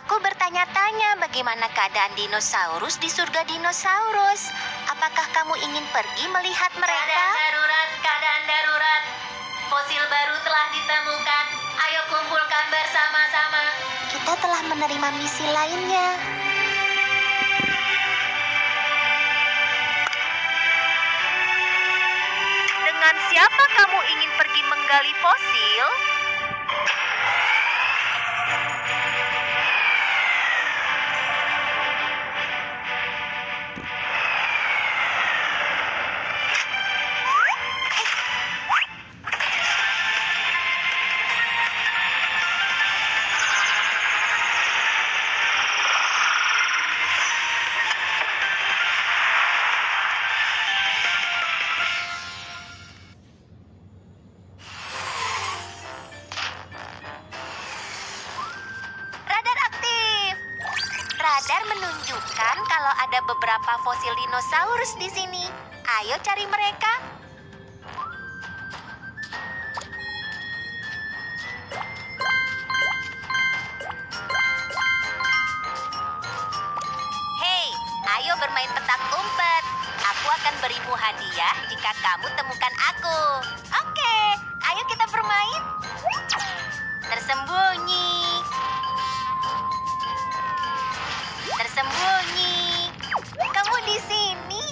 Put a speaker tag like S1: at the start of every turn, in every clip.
S1: Aku bertanya-tanya bagaimana keadaan dinosaurus di surga dinosaurus. Apakah kamu ingin pergi melihat mereka?
S2: Keadaan darurat. Fosil baru telah ditemukan. Ayo kumpulkan bersama-sama.
S1: Kita telah menerima misi lainnya.
S3: Dengan siapa kamu ingin pergi menggali fosil?
S1: Radar aktif. Radar menunjukkan kalau ada beberapa fosil dinosaurus di sini. Ayo cari mereka. Hei, ayo bermain petak umpet. Aku akan berimu hadiah jika kamu temukan aku. Oke, ayo kita bermain. Tersembunyi. Tersembunyi. Kamu di sini.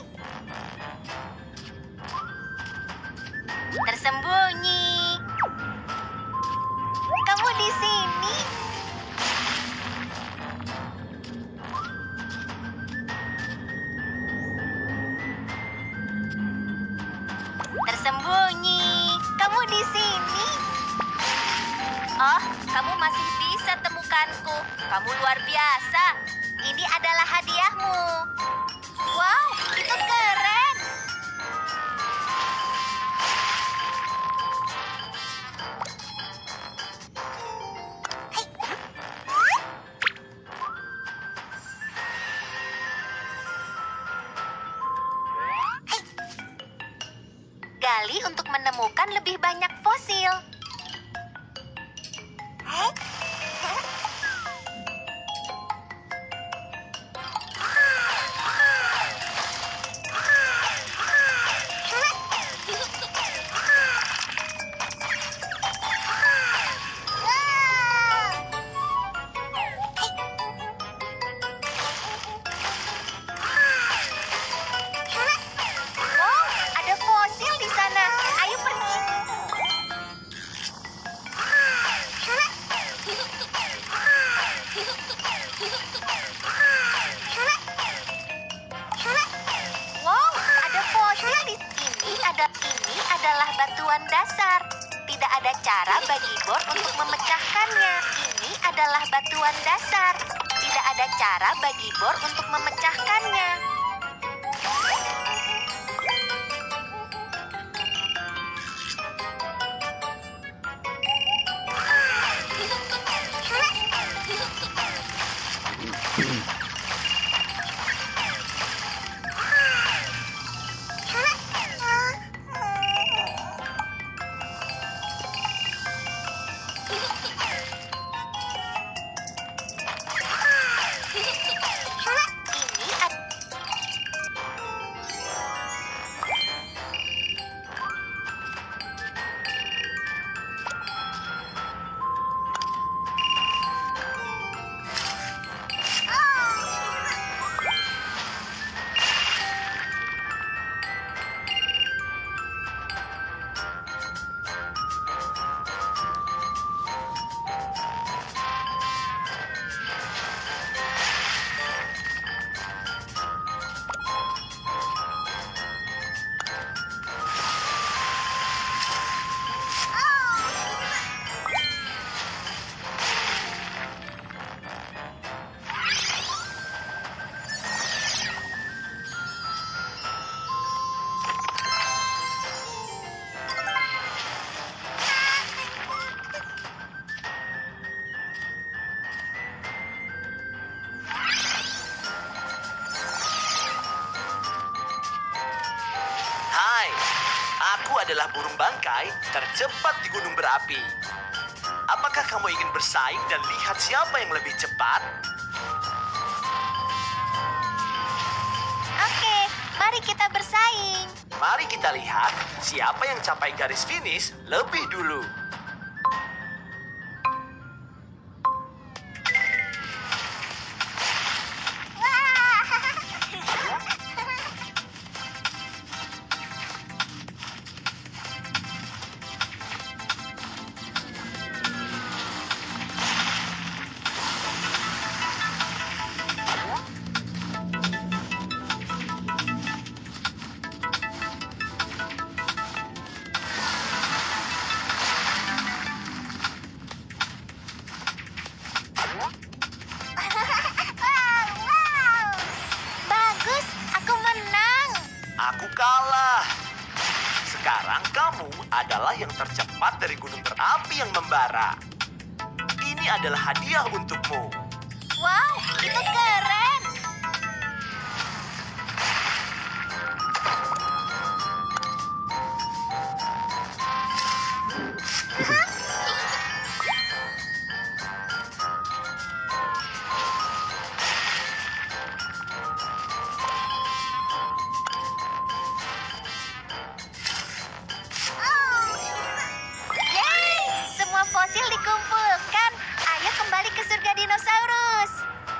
S1: Tersembunyi. Kamu di sini. Tersembunyi. Kamu di sini. Oh, kamu masih bisa temukanku. Kamu luar biasa. Ini adalah hadiahmu. Wow, itu keren. Gali untuk menemukan lebih banyak fosil. Wow, ada fosil di sana. Ayo pergi. Wow, ada fosil di sini. Ini adalah batuan dasar. Tidak ada cara bagi Bor untuk memecahkannya. Ini adalah batuan dasar. Tidak ada cara bagi Bor untuk memecahkannya. Ini
S4: Aku adalah burung bangkai tercepat di gunung berapi. Apakah kamu ingin bersaing dan lihat siapa yang lebih cepat?
S1: Oke, mari kita bersaing.
S4: Mari kita lihat siapa yang capai garis finish lebih dulu.
S1: Bagus, aku menang.
S4: Aku kalah. Sekarang kamu adalah yang tercepat dari gunung berapi yang membara. Ini adalah hadiah untukmu.
S1: Wow, itu keren. Yeay, semua fosil dikumpulkan. Ayo kembali ke surga dinosaurus.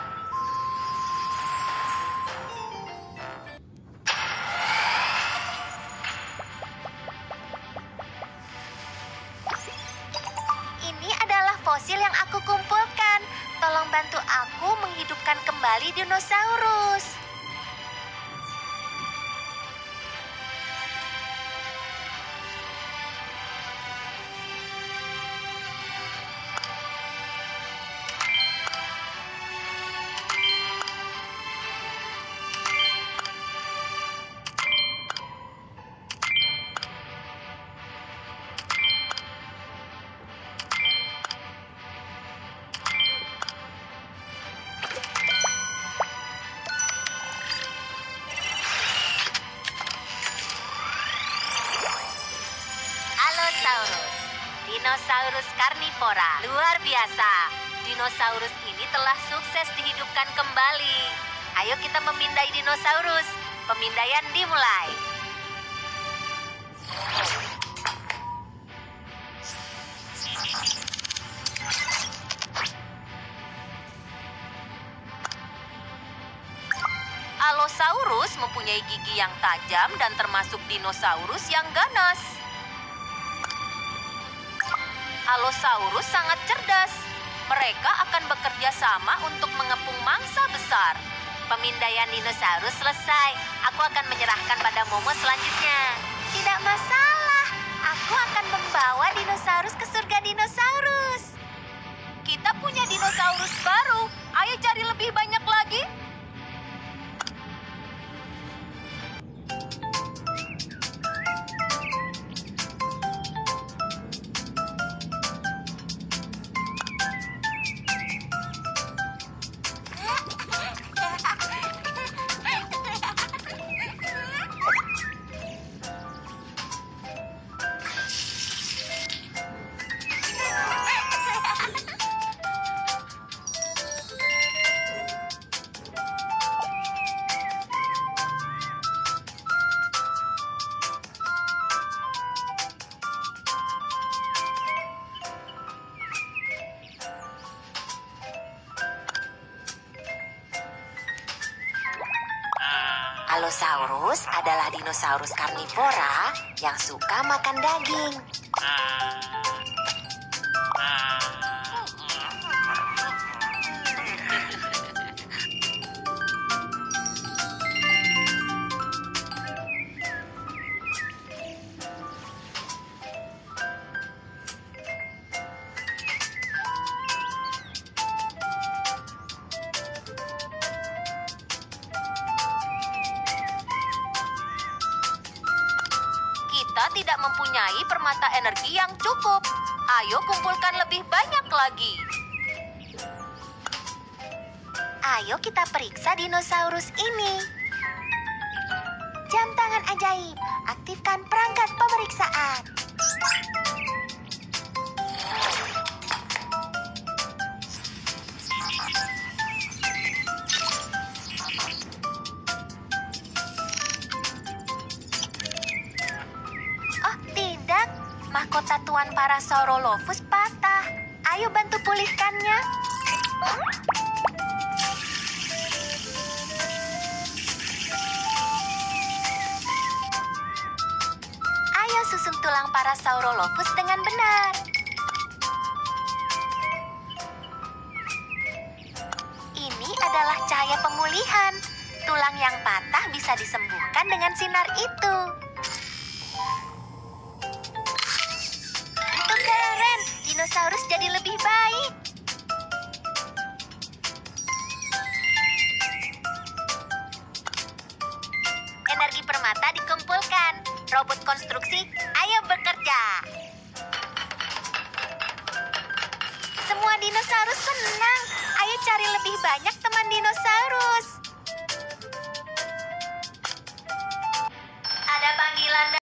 S1: Ini adalah fosil yang aku kumpulkan. Tolong bantu aku menghidupkan kembali dinosaurus. Allosaurus, dinosaurus karnivora. Luar biasa. Dinosaurus ini telah sukses dihidupkan kembali. Ayo kita memindai dinosaurus. Pemindaian dimulai. Allosaurus mempunyai gigi yang tajam dan termasuk dinosaurus yang ganas. Allosaurus sangat cerdas. Mereka akan bekerja sama untuk mengepung mangsa besar. Pemindaian dinosaurus selesai. Aku akan menyerahkan pada Momo selanjutnya. Tidak masalah. Aku akan membawa dinosaurus ke surga dinosaurus. Kita punya dinosaurus baru. Ayo cari lebih banyak lagi. Allosaurus adalah dinosaurus karnivora yang suka makan daging. Kita tidak mempunyai permata energi yang cukup. Ayo kumpulkan lebih banyak lagi. Ayo kita periksa dinosaurus ini. Jam tangan ajaib. Aktifkan perangkat pemeriksaan. mata Tuan Parasaurolophus patah. Ayo bantu pulihkannya. Ayo susun tulang Parasaurolophus dengan benar. Ini adalah cahaya pemulihan. Tulang yang patah bisa disembuhkan dengan sinar itu. Itu keren, dinosaurus jadi lebih baik. Energi permata dikumpulkan. Robot konstruksi, ayo bekerja. Semua dinosaurus senang. Ayo cari lebih banyak teman dinosaurus.